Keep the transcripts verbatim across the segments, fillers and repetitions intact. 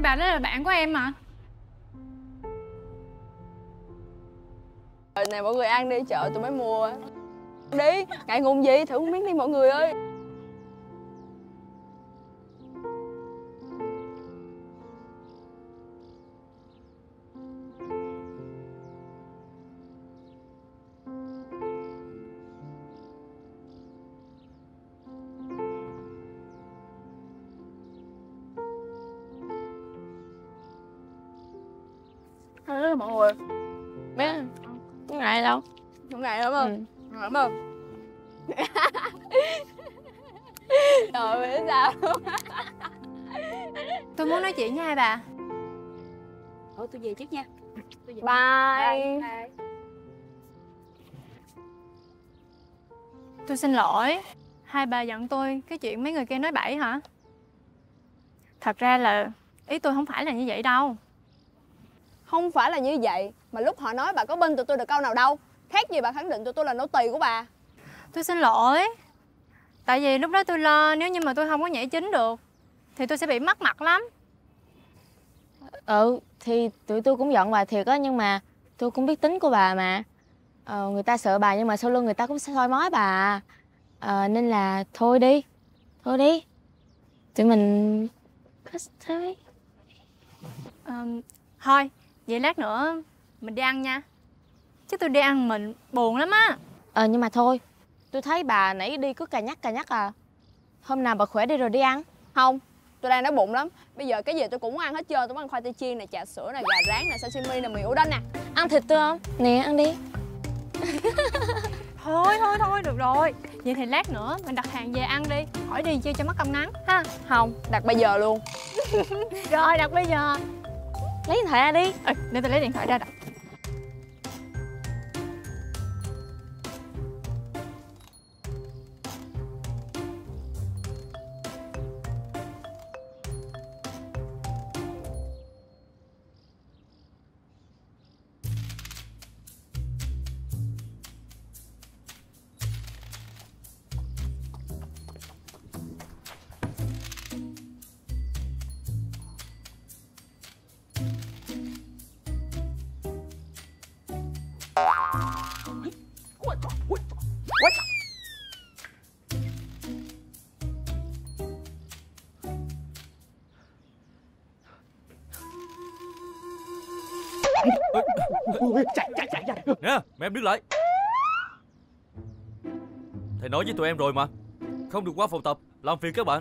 bà đó là bạn của em mà. Này mọi người ăn đi, chợ tôi mới mua. Đi, ngại ngùng gì, thử một miếng đi mọi người ơi. Hello mọi người. Bé, có ngại đâu? Không ngại lắm không? Ừ. Lắm không? Trời biết sao? Tôi muốn nói chuyện với hai bà. Thôi tôi về trước nha. Tôi về. Bye. Bye. Tôi xin lỗi. Hai bà giận tôi cái chuyện mấy người kia nói bậy hả? Thật ra là ý tôi không phải là như vậy đâu. Không phải là như vậy, mà lúc họ nói bà có bên tụi tôi được câu nào đâu. Khác gì bà khẳng định tụi tôi là nô tỳ của bà. Tôi xin lỗi. Tại vì lúc đó tôi lo nếu như mà tôi không có nhảy chính được thì tôi sẽ bị mất mặt lắm. Ừ, thì tụi tôi cũng giận bà thiệt á, nhưng mà tôi cũng biết tính của bà mà. Ờ, người ta sợ bà nhưng mà sau lưng người ta cũng soi mói bà. Ờ, nên là thôi đi. Thôi đi. Tụi mình kiss thôi. Ờ, thôi, vậy lát nữa mình đi ăn nha. Chứ tôi đi ăn mình buồn lắm á. Ờ, nhưng mà thôi. Tôi thấy bà nãy đi cứ cà nhắc cà nhắc à. Hôm nào bà khỏe đi rồi đi ăn. Không, tôi đang đói bụng lắm. Bây giờ cái gì tôi cũng muốn ăn hết trơn. Tôi muốn ăn khoai tây chiên này, trà sữa này, gà rán này, sashimi này, mì ủ đanh nè. Ăn thịt tôi không? Nè, ăn đi. Thôi, thôi, thôi, được rồi. Vậy thì lát nữa mình đặt hàng về ăn đi. Khỏi đi chơi cho mất công nắng ha. Không, đặt bây giờ luôn. Rồi, đặt bây giờ. Lấy điện thoại ra đi. Ừ, để tôi lấy điện thoại ra đặt. Chạy chạy chạy chạy. Nè, mẹ em đứng lại. Thầy nói với tụi em rồi mà, không được qua phòng tập làm phiền các bạn.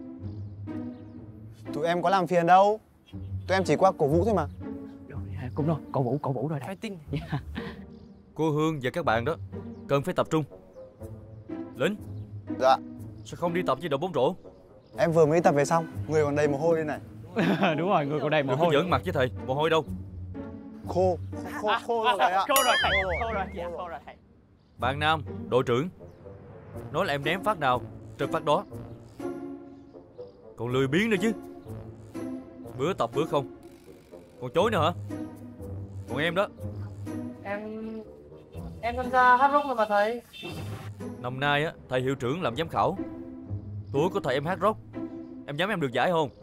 Tụi em có làm phiền đâu. Tụi em chỉ qua cổ vũ thôi mà. Rồi, cũng rồi, cổ vũ, cổ vũ rồi đây. Fighting. Yeah. Cô Hương và các bạn đó cần phải tập trung. Lính. Dạ. Sao không đi tập với đội bóng rổ? Em vừa mới tập về xong, người còn đầy mồ hôi đây này. Đúng rồi, người còn đầy mồ Đừng hôi. có giỡn mặt với thầy, mồ hôi đâu. Khô, khô, khô rồi thầy ạ. Khô rồi thầy, khô rồi, dạ, khô rồi thầy. Bạn Nam, đội trưởng, nói là em ném phát nào trật phát đó. Còn lười biếng nữa chứ. Bữa tập bữa không. Còn chối nữa hả? Còn em đó. Em... em tham gia hát rock rồi mà thầy. Năm nay á, thầy hiệu trưởng làm giám khảo. Tuổi của thầy em hát rock, em dám em được giải không?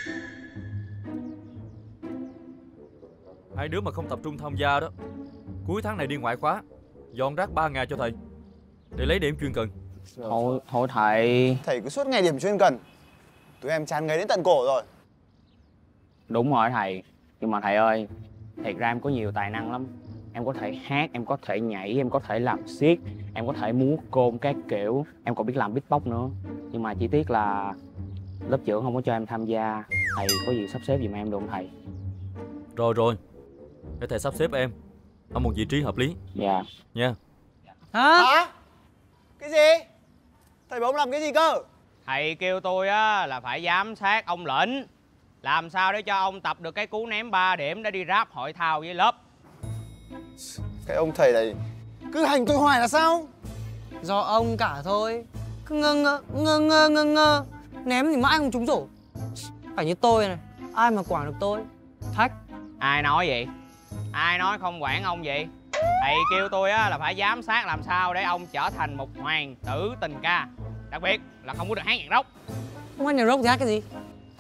Hai đứa mà không tập trung tham gia đó, cuối tháng này đi ngoại khóa, dọn rác ba ngày cho thầy để lấy điểm chuyên cần. Thôi, thôi thầy. Thầy cứ suốt ngày điểm chuyên cần. Tụi em chán ngấy đến tận cổ rồi. Đúng rồi thầy. Nhưng mà thầy ơi, thiệt ra em có nhiều tài năng lắm. Em có thể hát, em có thể nhảy, em có thể làm xiếc, em có thể múa côn các kiểu. Em còn biết làm beatbox nữa. Nhưng mà chỉ tiếc là lớp trưởng không có cho em tham gia. Thầy có gì sắp xếp giùm em được không thầy? Rồi rồi, để thầy sắp xếp em ở một vị trí hợp lý. Dạ. Nha. Hả? Hả? Cái gì? Thầy bảo ông làm cái gì cơ? Thầy kêu tôi á là phải giám sát ông Lĩnh, làm sao để cho ông tập được cái cú ném ba điểm để đi ráp hội thao với lớp. Cái ông thầy này cứ hành tôi hoài là sao? Do ông cả thôi. Cứ ngơ ngơ, ngơ ngơ ngơ ngơ. Ném thì mãi không trúng rổ. Phải như tôi này, ai mà quản được tôi. Thách. Ai nói vậy? Ai nói không quản ông vậy? Thầy kêu tôi á là phải giám sát làm sao để ông trở thành một hoàng tử tình ca. Đặc biệt là không có được hát nhạc rock. Không hát nhạc rock thì hát cái gì?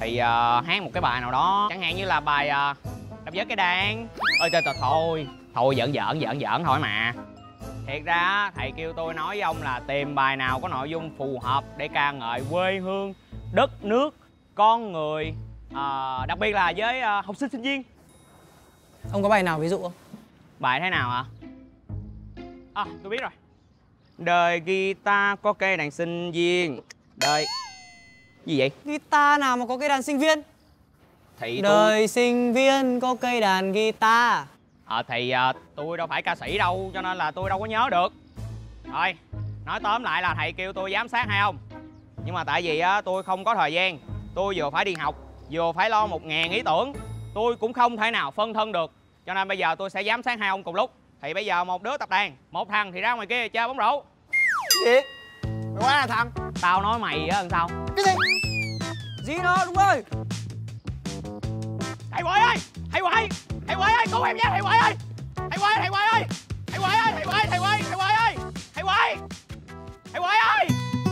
Thì uh, hát một cái bài nào đó, chẳng hạn như là bài uh, đập vỡ cái đàn. Ôi trời trời, thôi thôi giỡn giỡn giỡn giỡn thôi mà. Thiệt ra thầy kêu tôi nói với ông là tìm bài nào có nội dung phù hợp để ca ngợi quê hương, đất nước, con người, uh, đặc biệt là với uh, học sinh sinh viên. Ông có bài nào ví dụ không? Bài thế nào hả? À, tôi biết rồi. Đời guitar có cây đàn sinh viên. Đời... Gì vậy? Guitar nào mà có cây đàn sinh viên? Thì Đời tôi... sinh viên có cây đàn guitar. Ờ thì à, tôi đâu phải ca sĩ đâu, cho nên là tôi đâu có nhớ được. Thôi, nói tóm lại là thầy kêu tôi giám sát hai ông. Nhưng mà tại vì á, tôi không có thời gian. Tôi vừa phải đi học, vừa phải lo một ngàn ý tưởng. Tôi cũng không thể nào phân thân được. Cho nên bây giờ tôi sẽ giám sát hai ông cùng lúc. Thì bây giờ một đứa tập đàn, một thằng thì ra ngoài kia chơi bóng rổ. Gì? Mày quá là thằng. Tao nói mày á làm sao? Cái gì? Gì đó, đúng rồi. Thầy Quậy ơi! Thầy Quậy! Thầy Quậy ơi! Cứu em nha! Thầy Quậy ơi! Thầy Quậy! Thầy Quậy ơi! Thầy Quậy ơi! Thầy Quậy! Thầy Quậy! Thầy Quậy ơi! Thầy Quậy! Thầy Quậy ơi!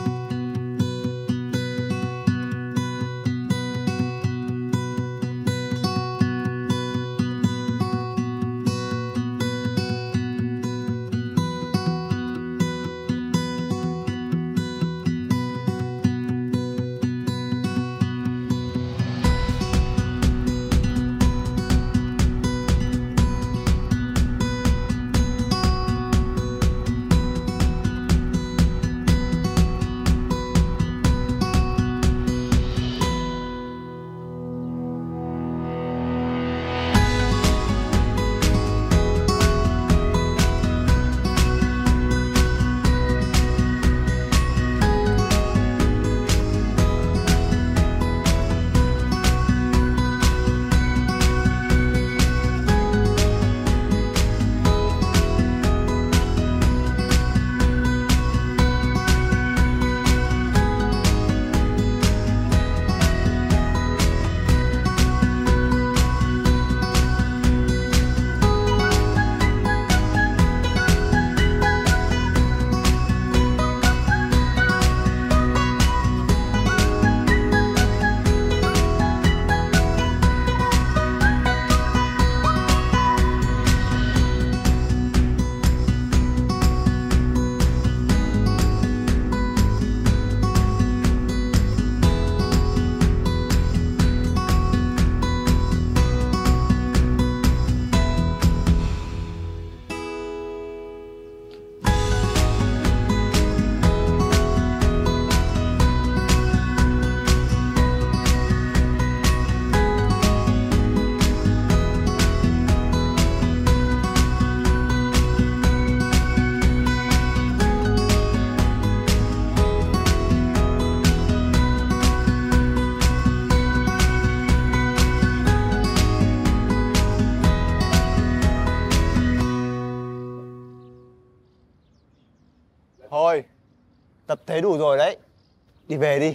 Thôi, tập thế đủ rồi đấy. Đi về đi.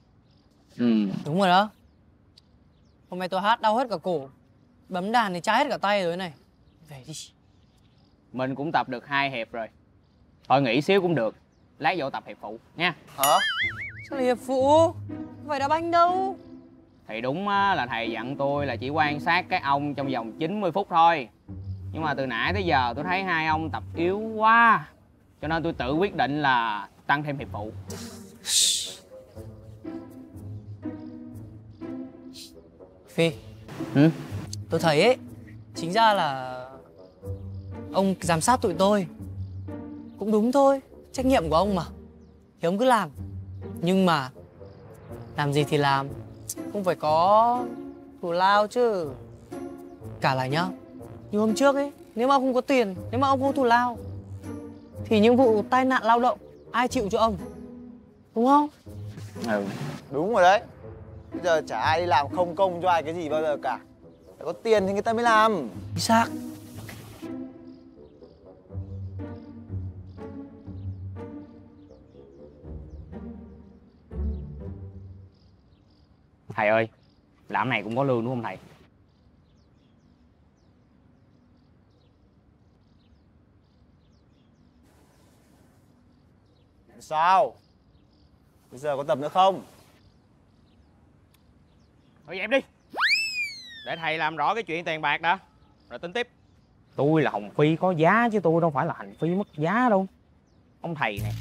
Ừ. Đúng rồi đó. Hôm nay tôi hát đau hết cả cổ. Bấm đàn thì chai hết cả tay rồi này. Về đi. Mình cũng tập được hai hiệp rồi. Thôi nghỉ xíu cũng được. Lát vô tập hiệp phụ nha. Hả? Sao là hiệp phụ? Không phải đá banh đâu. Thì đúng á, là thầy dặn tôi là chỉ quan sát các ông trong vòng chín mươi phút thôi. Nhưng mà từ nãy tới giờ tôi thấy hai ông tập yếu quá. Cho nên tôi tự quyết định là tăng thêm hiệp phụ. Phi. Ừ? Tôi thấy ấy, chính ra là ông giám sát tụi tôi cũng đúng thôi. Trách nhiệm của ông mà. Thì ông cứ làm. Nhưng mà làm gì thì làm, không phải có thù lao chứ. Cả là nhá, như hôm trước ấy, nếu mà ông không có tiền, nếu mà ông không có thù lao thì những vụ tai nạn lao động ai chịu cho ông, đúng không? Ừ. Đúng rồi đấy. Bây giờ chả ai đi làm không công cho ai cái gì bao giờ cả. Phải có tiền thì người ta mới làm. Chính xác. Thầy ơi, làm này cũng có lương đúng không thầy? Sao? Bây giờ có tập nữa không? Thôi dẹp đi. Để thầy làm rõ cái chuyện tiền bạc đã, rồi tính tiếp. Tôi là Hồng Phi có giá chứ tôi đâu phải là Hành Phi mất giá đâu. Ông thầy này.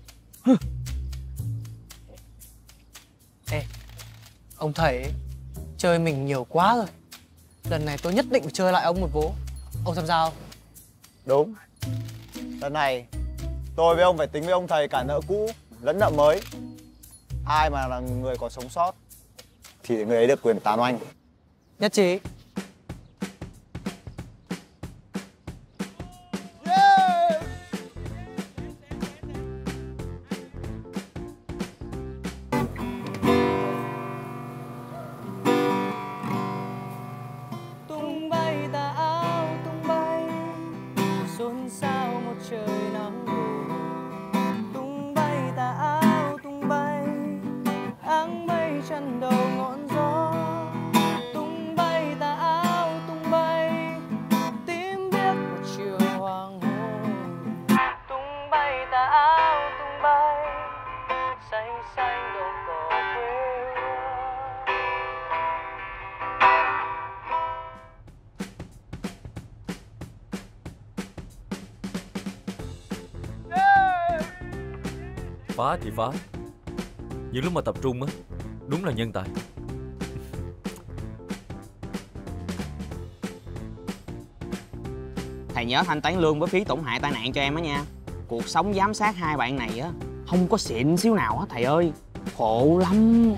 Ê, ông thầy ấy, chơi mình nhiều quá rồi. Lần này tôi nhất định phải chơi lại ông một vố. Ông tham gia không? Đúng. Lần này tôi với ông phải tính với ông thầy cả nợ cũ lẫn nợ mới. Ai mà là người có sống sót thì người ấy được quyền tán oanh. Nhất trí. Tung bay tà áo tung bay, xôn xao một trời nắng buồn. Tung bay tà áo tung bay, áng mây chăn đầu ngọn gió. Tung bay tà áo tung bay, tím biếc một chiều hoàng hôn. Tung bay tà áo tung bay, xanh xanh đồng cỏ quê hương. Phá thì phá, nhưng lúc mà tập trung á, đúng là nhân tài. Thầy nhớ thanh toán lương với phí tổn hại tai nạn cho em á nha. Cuộc sống giám sát hai bạn này á không có xịn xíu nào hết thầy ơi. Khổ lắm.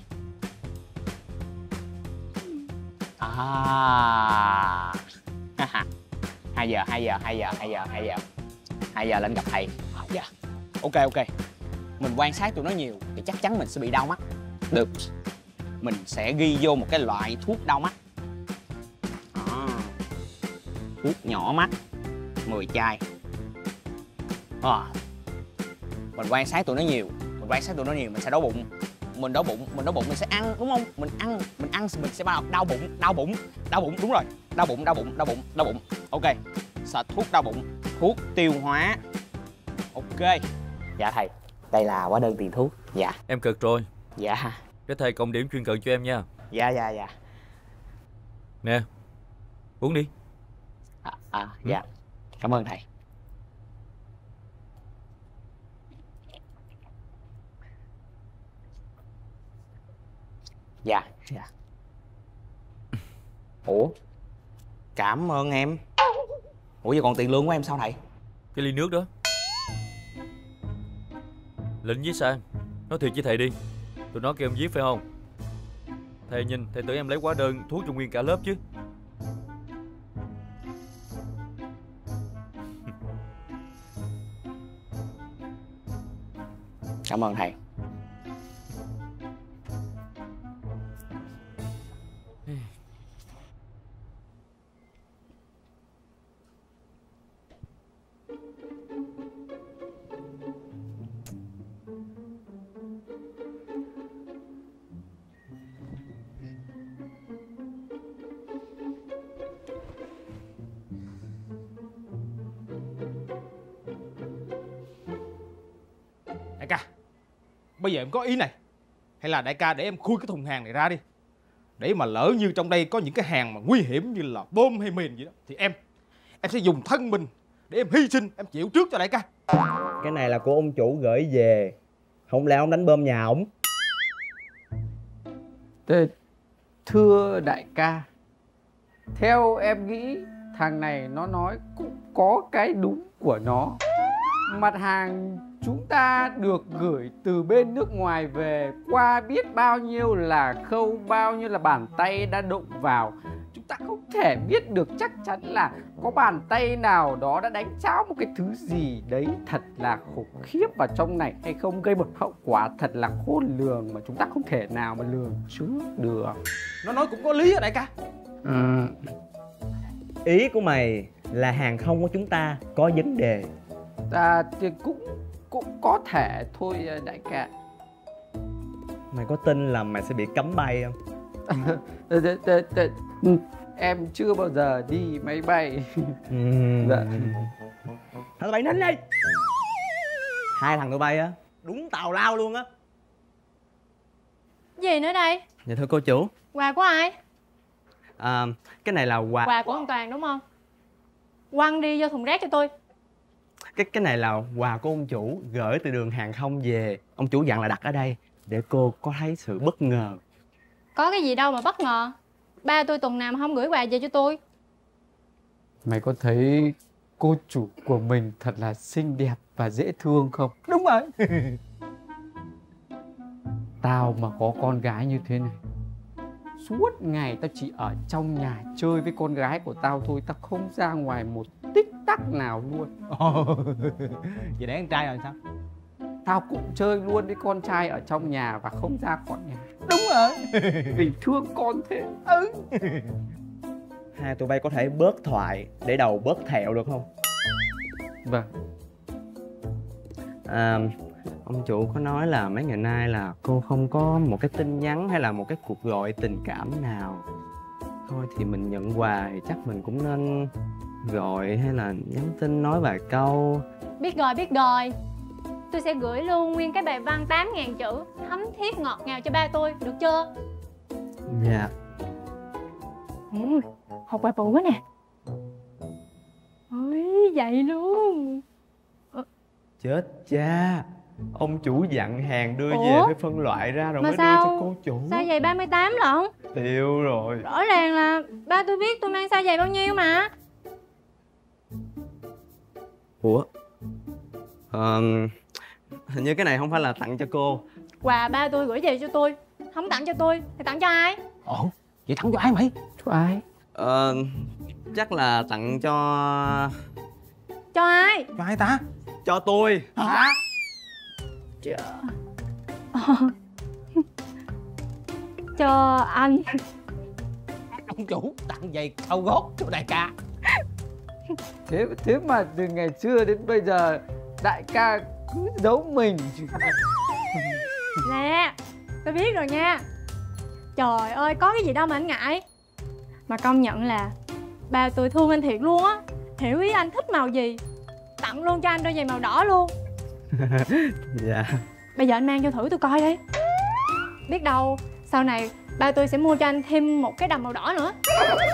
À. hai giờ, hai giờ, hai giờ, hai giờ, hai giờ. hai giờ lên gặp thầy. Dạ. Ok ok. Mình quan sát tụi nó nhiều thì chắc chắn mình sẽ bị đau mắt. Được. Mình sẽ ghi vô một cái loại thuốc đau mắt. À. Thuốc nhỏ mắt mười chai. À. Mình quan sát tụi nó nhiều, mình quan sát tụi nó nhiều mình sẽ đói bụng. Mình đói bụng, mình đói bụng mình sẽ ăn đúng không? Mình ăn, mình ăn mình sẽ bắt đầu đau bụng, đau bụng, đau bụng đúng rồi. Đau bụng, đau bụng, đau bụng, đau bụng. Ok. Xịt thuốc đau bụng, thuốc tiêu hóa. Ok. Dạ thầy, đây là hóa đơn tiền thuốc. Dạ. Em cực rồi. Dạ. Để thầy cộng điểm chuyên cận cho em nha. Dạ dạ dạ. Nè, uống đi. À, à dạ. Ừ. Cảm ơn thầy. Dạ dạ. Ủa, cảm ơn em. Ủa giờ còn tiền lương của em sao thầy? Cái ly nước đó. Lĩnh với Sang, nói thiệt với thầy đi, tụi nó kêu em viết phải không? Thầy nhìn, thầy tưởng em lấy hóa đơn thuốc cho nguyên cả lớp chứ. Cảm ơn thầy. Đại ca, bây giờ em có ý này. Hay là đại ca để em khui cái thùng hàng này ra đi. Để mà lỡ như trong đây có những cái hàng mà nguy hiểm như là bom hay mìn gì đó, thì em Em sẽ dùng thân mình để em hy sinh, em chịu trước cho đại ca. Cái này là của ông chủ gửi về, không lẽ ông đánh bom nhà ổng? Thưa đại ca, theo em nghĩ thằng này nó nói cũng có cái đúng của nó. Mặt hàng chúng ta được gửi từ bên nước ngoài về qua biết bao nhiêu là khâu, bao nhiêu là bàn tay đã đụng vào. Chúng ta không thể biết được chắc chắn là có bàn tay nào đó đã đánh cháo một cái thứ gì đấy thật là khủng khiếp vào trong này hay không, gây một hậu quả thật là khôn lường mà chúng ta không thể nào mà lường trước được. Nó nói cũng có lý á đại ca. Ừ. Ý của mày là hàng không của chúng ta có vấn đề. À, thì cũng cũng có thể thôi đại ca. Mày có tin là mày sẽ bị cấm bay không? Em chưa bao giờ đi máy bay. Dạ. Thằng bay nín đi. Hai thằng tụi bay á, đúng tào lao luôn á. Gì nữa đây? Dạ thưa cô chủ. Quà của ai? À, cái này là quà. Quà của ông Toàn đúng không? Quăng đi vô thùng rác cho tôi. Cái cái này là quà của ông chủ gửi từ đường hàng không về. Ông chủ dặn là đặt ở đây để cô có thấy sự bất ngờ. Có cái gì đâu mà bất ngờ. Ba tôi tuần nào mà không gửi quà về cho tôi. Mày có thấy cô chủ của mình thật là xinh đẹp và dễ thương không? Đúng rồi. Tao mà có con gái như thế này, suốt ngày tao chỉ ở trong nhà chơi với con gái của tao thôi, tao không ra ngoài một tích tắc nào luôn. Vậy để con trai rồi sao? Tao cũng chơi luôn với con trai ở trong nhà và không ra khỏi nhà. Đúng rồi. Vì thương con thế. Ừ. Hai tụi bay có thể bớt thoại để đầu bớt thẹo được không? Vâng. À, ông chủ có nói là mấy ngày nay là cô không có một cái tin nhắn hay là một cái cuộc gọi tình cảm nào. Thôi thì mình nhận quà thì chắc mình cũng nên gọi hay là nhắn tin nói vài câu. Biết rồi, biết rồi. Tôi sẽ gửi luôn nguyên cái bài văn tám ngàn chữ thấm thiết ngọt ngào cho ba tôi, được chưa? Dạ. Ừ, hộp quà bự quá nè. Ôi, vậy luôn. Chết cha. Ông chủ dặn hàng đưa Ủa? về phải phân loại ra rồi Mà mới sao? đưa cho cô chủ. Sao giày ba mươi tám lận? Tiêu rồi. Rõ ràng là ba tôi biết tôi mang size giày bao nhiêu mà. Ủa? Ờ, hình như cái này không phải là tặng cho cô. Quà ba tôi gửi về cho tôi, không tặng cho tôi thì tặng cho ai? Ồ, vậy tặng cho ai mày? Cho ai? Ờ, chắc là tặng cho... Cho ai? Cho ai ta? Cho tôi. Hả? Cho... cho anh. Ông chủ tặng giày cao gót cho đại ca. Thế thế mà từ ngày xưa đến bây giờ đại ca cứ giấu mình. Nè, tôi biết rồi nha. Trời ơi, có cái gì đâu mà anh ngại. Mà công nhận là ba tôi thương anh thiệt luôn á. Hiểu ý anh thích màu gì, tặng luôn cho anh đôi giày màu đỏ luôn. Dạ. Bây giờ anh mang cho thử tôi coi đi. Biết đâu sau này ba tôi sẽ mua cho anh thêm một cái đầm màu đỏ nữa.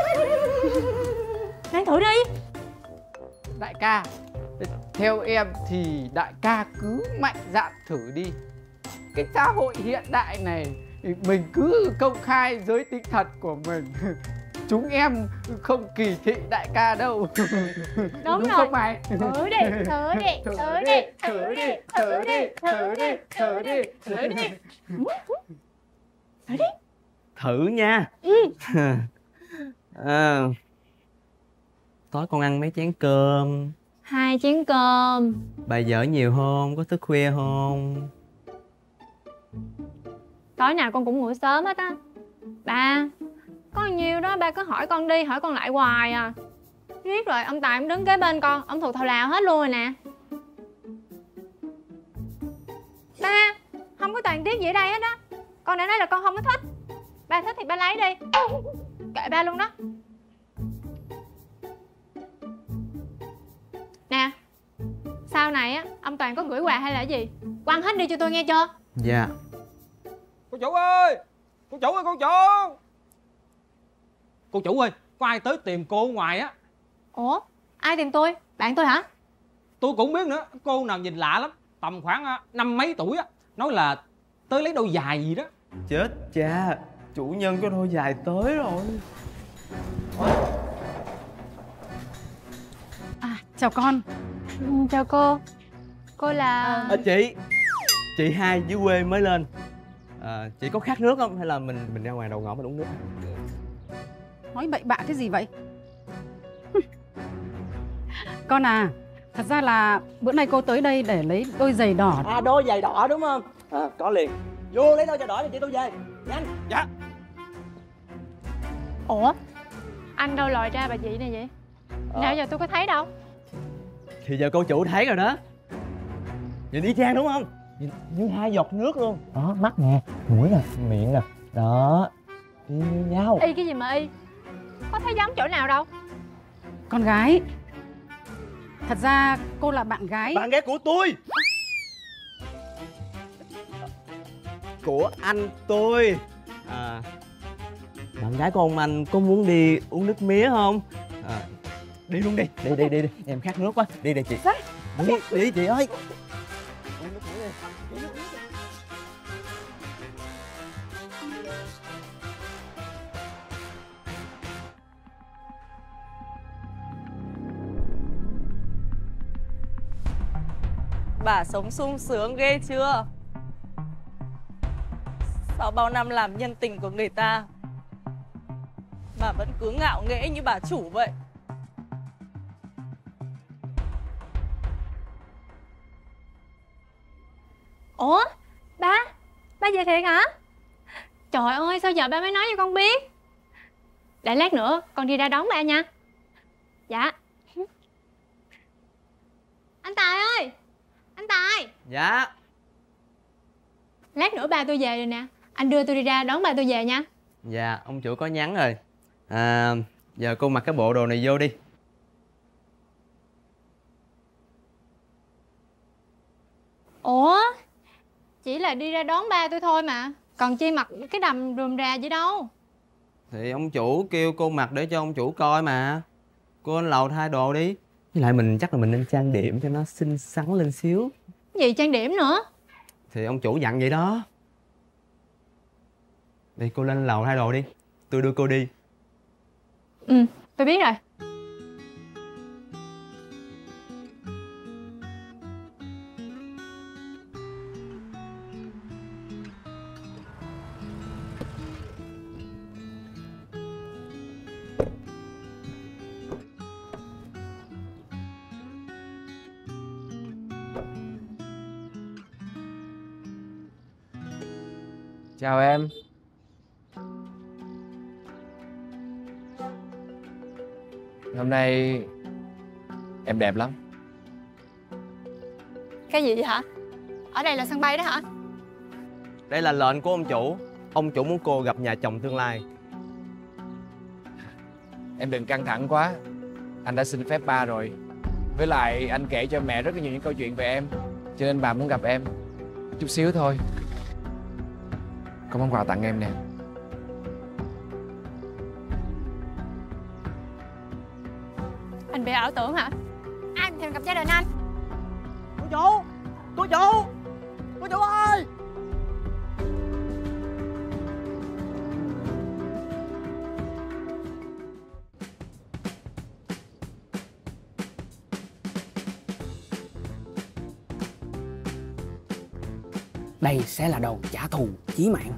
Mang thử đi. Đại ca, theo em thì đại ca cứ mạnh dạn thử đi. Cái xã hội hiện đại này mình cứ công khai giới tính thật của mình. Chúng em không kỳ thị đại ca đâu. Đúng, Đúng rồi. không mày? Thử đi, thử đi, thử đi, thử đi, thử đi, thử đi, thử đi, thử đi. Thử đi. Thử nha. Ừ. À, tối con ăn mấy chén cơm. Hai chén cơm. Bà vợ nhiều không? Có thức khuya không? Tối nào con cũng ngủ sớm hết á. Ba, có nhiêu đó ba cứ hỏi con đi, hỏi con lại hoài à. Riết rồi ông Tài ông đứng kế bên con, ông thuộc thào lào hết luôn rồi nè. Ba, không có Toàn Tiết gì ở đây hết á. Con đã nói là con không có thích. Ba thích thì ba lấy đi. Kệ ba luôn đó. Nè, sau này á, ông Toàn có gửi quà hay là gì, quăng hết đi cho tôi nghe chưa? Dạ. Cô chủ ơi! Cô chủ ơi, cô chủ! Cô chủ ơi, có ai tới tìm cô ở ngoài á? Ủa, ai tìm tôi? Bạn tôi hả? Tôi cũng biết nữa, cô nào nhìn lạ lắm. Tầm khoảng à, năm mấy tuổi á. Nói là tới lấy đôi giày gì đó. Chết cha, chủ nhân có đôi giày tới rồi. À, chào con. Ừ, chào cô. Cô là... À, chị Chị hai dưới quê mới lên. À, chị có khát nước không? Hay là mình mình ra ngoài đầu ngõ mình uống nước? Nói bậy bạ cái gì vậy? Con à, thật ra là bữa nay cô tới đây để lấy đôi giày đỏ. À, đôi giày đỏ đúng không? À, có liền. Vô lấy đôi giày đỏ cho chị tôi về. Nhanh. Dạ. Ủa, anh đâu lòi ra bà chị này vậy? Ờ. Nào giờ tôi có thấy đâu. Thì giờ cô chủ thấy rồi đó. Nhìn y chang đúng không? Nhìn như hai giọt nước luôn. Đó, mắt nè, mũi nè, miệng nè. Đó, y như nhau. Y cái gì mà y? Có thấy giống chỗ nào đâu. Con gái, thật ra cô là bạn gái. Bạn gái của tôi. Của anh tôi. À, bạn gái của ông anh có muốn đi uống nước mía không? À, đi luôn đi, đi đi đi đi, em khát nước quá, đi đi chị. Đi đi chị ơi. Uống nước mía đi. Uống nước mía đi. Bà sống sung sướng ghê chưa? Sau bao năm làm nhân tình của người ta, bà vẫn cứ ngạo nghễ như bà chủ vậy. Ủa, ba, ba về thiệt hả? Trời ơi, sao giờ ba mới nói cho con biết? Để lát nữa con đi ra đón ba nha. Dạ. Anh Tài ơi, anh Tài. Dạ. Lát nữa ba tôi về rồi nè, anh đưa tôi đi ra đón ba tôi về nha. Dạ, ông chủ có nhắn rồi. À, giờ cô mặc cái bộ đồ này vô đi. Ủa, chỉ là đi ra đón ba tôi thôi mà, còn chi mặc cái đầm rườm rà gì đâu. Thì ông chủ kêu cô mặc để cho ông chủ coi mà. Cô lên lầu thay đồ đi. Với lại mình chắc là mình nên trang điểm cho nó xinh xắn lên xíu. Gì trang điểm nữa? Thì ông chủ dặn vậy đó. Đi cô lên lầu thay đồ đi, tôi đưa cô đi. Ừ, tôi biết rồi. Chào em. Hôm nay em đẹp lắm. Cái gì vậy hả? Ở đây là sân bay đó hả? Đây là lệnh của ông chủ. Ông chủ muốn cô gặp nhà chồng tương lai. Em đừng căng thẳng quá. Anh đã xin phép ba rồi. Với lại anh kể cho mẹ rất là nhiều những câu chuyện về em, cho nên bà muốn gặp em. Chút xíu thôi. Có món quà tặng em nè. Anh bị ảo tưởng hả? Anh thèm gặp gia đình anh. Cô chủ! Cô chủ! Cô chủ ơi! Đây sẽ là đòn trả thù chí mạng.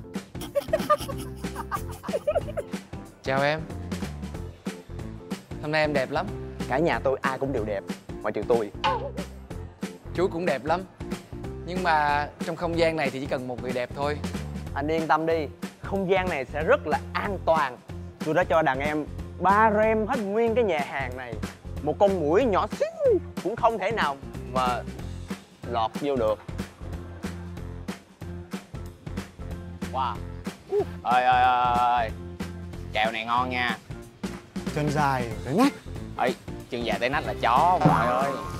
Chào em. Hôm nay em đẹp lắm. Cả nhà tôi ai cũng đều đẹp, ngoại trừ tôi. Chú cũng đẹp lắm. Nhưng mà trong không gian này thì chỉ cần một người đẹp thôi. Anh yên tâm đi, không gian này sẽ rất là an toàn. Tôi đã cho đàn em ba rem hết nguyên cái nhà hàng này. Một con muỗi nhỏ xíu cũng không thể nào mà lọt vô được. Wow. Ơi ơi ơi, kẹo này ngon nha. Chân dài tới nách. Ê, chân dài tới nách là chó mọi ơi.